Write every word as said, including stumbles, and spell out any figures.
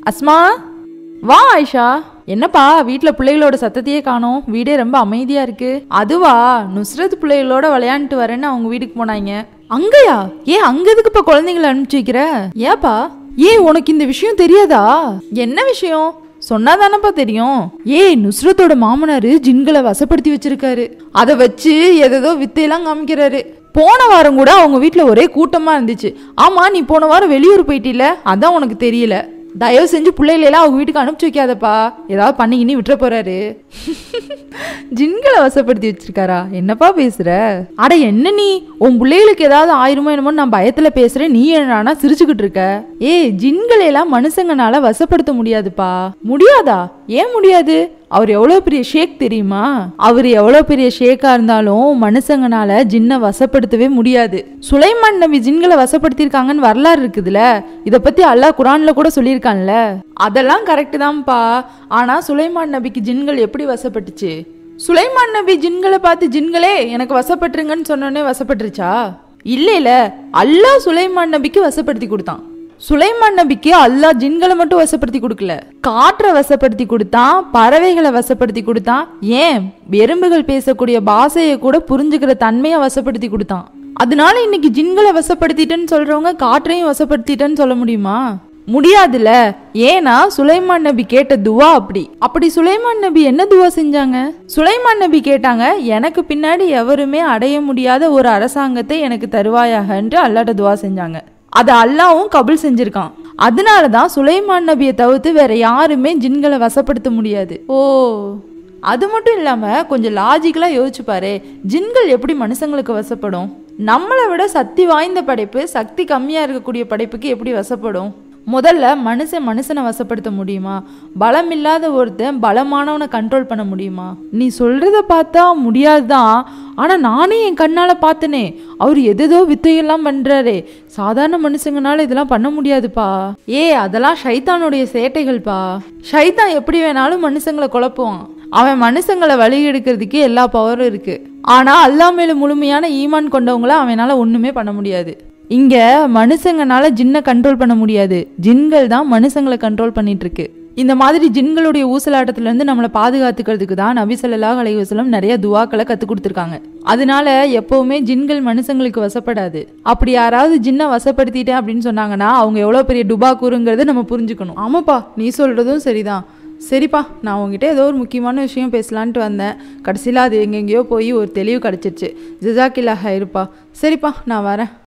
அஸ்மா, வா ஆயிஷா. என்னப்பா வீட்டில் பிள்ளைகளோட சத்தத்தையே காணோம், வீடே ரொம்ப அமைதியா இருக்கு. அதுவா, நுஸ்ரத் பிள்ளைகளோட விளையாண்டுட்டு வரேன்னு அவங்க வீட்டுக்கு போனாங்க. அங்கயா? ஏன் அங்க எதுக்குப்பா குழந்தைங்களை அனுப்பிச்சு வைக்கிற? ஏப்பா, ஏன் உனக்கு இந்த விஷயம் தெரியாதா? என்ன விஷயம் சொன்னாதானப்பா தெரியும். ஏய், நுஸ்ரத்தோட மாமனாரு ஜின்களை வசப்படுத்தி வச்சிருக்காரு. அதை வச்சு எதோ வித்தையெல்லாம் காமிக்கிறாரு. போன வாரம் கூட அவங்க வீட்டுல ஒரே கூட்டமா இருந்துச்சு. ஆமா, நீ போன வாரம் வெளியூர் போயிட்டில, அதான் உனக்கு தெரியல. தயவு செஞ்சு பிள்ளைகளெல்லாம் அவங்க வீட்டுக்கு அனுப்பிச்சு வைக்காதப்பா, ஏதாவது பண்ணிக்கின்னு விட்டுற போறாரு. ஜின்களை வசப்படுத்தி வச்சிருக்காரா? என்னப்பா பேசுற? அட என்ன நீ, உன் பிள்ளைகளுக்கு ஏதாவது ஆயிருமோ என்னமோ நான் பயத்துல பேசுறேன், நீ என்னன்னா சிரிச்சுக்கிட்டு இருக்க. ஏய், ஜின்களை எல்லாம் மனுஷங்கனால வசப்படுத்த முடியாதுப்பா. முடியாதா? ஏன் முடியாது? அவர் எவ்வளவு பெரிய ஷேக் தெரியுமா? அவர் எவ்வளவு பெரிய ஷேக்கா இருந்தாலும் மனுஷங்கனால ஜின்னை வசப்படுத்தவே முடியாது. சுலைமான் நபி ஜின்களை வசப்படுத்திருக்காங்கன்னு வரலாறு இருக்குதுல, இத பத்தி அல்லாஹ் குரான்ல கூட சொல்லியிருக்கான்ல. அதெல்லாம் கரெக்ட் தான்ப்பா. ஆனா சுலைமான் நபிக்கு ஜின்கள் எப்படி வசப்பட்டுச்சு? சுலைமான் நபி ஜின்களை பார்த்து ஜின்களே எனக்கு வசப்பட்டுருங்கன்னு சொன்னோடனே வசப்பட்டுருச்சா? இல்ல இல்ல, அல்லாஹ் சுலைமான் நபிக்கு வசப்படுத்தி கொடுத்தான். சுலைமான் நபிக்கு அல்லாஹ் ஜின்களை மட்டும் வசப்படுத்தி கொடுக்கல, காற்றை வசப்படுத்தி கொடுத்தான், பறவைகளை வசப்படுத்தி கொடுத்தான், ஏன் எறும்புகள் பேசக்கூடிய பாஷையை கூட புரிஞ்சுக்கிற தன்மையை வசப்படுத்தி கொடுத்தான். அதனால இன்னைக்கு ஜின்களை வசப்படுத்திட்டேன்னு சொல்றவங்க காற்றையும் வசப்படுத்திட்டேன்னு சொல்ல முடியுமா? முடியாதுல. ஏன்னா சுலைமான் நபி கேட்ட துவா அப்படி. அப்படி சுலைமான் நபி என்ன துவா செஞ்சாங்க? சுலைமான் நபி கேட்டாங்க, எனக்கு பின்னாடி எவருமே அடைய முடியாத ஒரு அரசாங்கத்தை எனக்கு தருவாயாக என்று அல்லாஹ்ட்ட துவா செஞ்சாங்க. அதை அல்லாஹ்வும் கபூல் செஞ்சிருக்கான். அதனாலதான் சுலைமான் நபியை தவிர்த்து வேற யாருமே ஜின்களை வசப்படுத்த முடியாது. ஓ, அது மட்டும் இல்லாம கொஞ்சம் லாஜிக்கலா யோசிச்சு பாரு, ஜின்கள் எப்படி மனுஷங்களுக்கு வசப்படும்? நம்மளை விட சக்தி வாய்ந்த படைப்பு சக்தி கம்மியா இருக்கக்கூடிய படைப்புக்கு எப்படி வசப்படும்? முதல்ல மனுஷன் மனுஷனை வசப்படுத்த முடியுமா? பலம் இல்லாத ஒருத்தன் பலமானவனை கண்ட்ரோல் பண்ண முடியுமா? நீ சொல்றத பார்த்தா முடியாதுதான். ஆனா நானே என் கண்ணால பார்த்தனே, அவர் எதோ வித்தையெல்லாம் பண்றாரே. சாதாரண மனுஷங்கனால இதெல்லாம் பண்ண முடியாதுப்பா. ஏ, அதெல்லாம் ஷைத்தானுடைய சேட்டைகள்பா. ஷைத்தான் எப்படி வேணாலும் மனுஷங்களை குழப்புவான். அவன் மனுஷங்களை வழி எடுக்கிறதுக்கு எல்லா பவரும் இருக்கு. ஆனா அல்லாஹ் மேல முழுமையான ஈமான் கொண்டவங்கள அவனால ஒண்ணுமே பண்ண முடியாது. இங்க மனுஷங்கனால ஜின்னை கண்ட்ரோல் பண்ண முடியாது, ஜின்கள் தான் மனுஷங்களை கண்ட்ரோல் பண்ணிட்டு இருக்கு. இந்த மாதிரி ஜின்களுடைய ஊசலாட்டத்துல இருந்து நம்மளை பாதுகாத்துக்கிறதுக்கு தான் நபி ஸல்லல்லாஹு அலைஹி வஸல்லம் நிறைய துவாக்களை கத்து கொடுத்துருக்காங்க. அதனால எப்பவுமே ஜின்கள் மனுஷங்களுக்கு வசப்படாது. அப்படி யாராவது ஜின்னை வசப்படுத்திட்டேன் அப்படின்னு சொன்னாங்கன்னா அவங்க எவ்வளவு பெரிய டுபா கூறுங்கிறத நம்ம புரிஞ்சுக்கணும். ஆமாப்பா, நீ சொல்றதும் சரிதான். சரிப்பா, நான் உங்ககிட்ட ஏதோ ஒரு முக்கியமான விஷயம் பேசலான்ட்டு வந்தேன். கடைசியில் அது எங்கெங்கேயோ போய் ஒரு தெளிவு கிடச்சிருச்சு. ஜிசாக்கில்லா ஹைருப்பா. சரிப்பா, நான் வரேன்.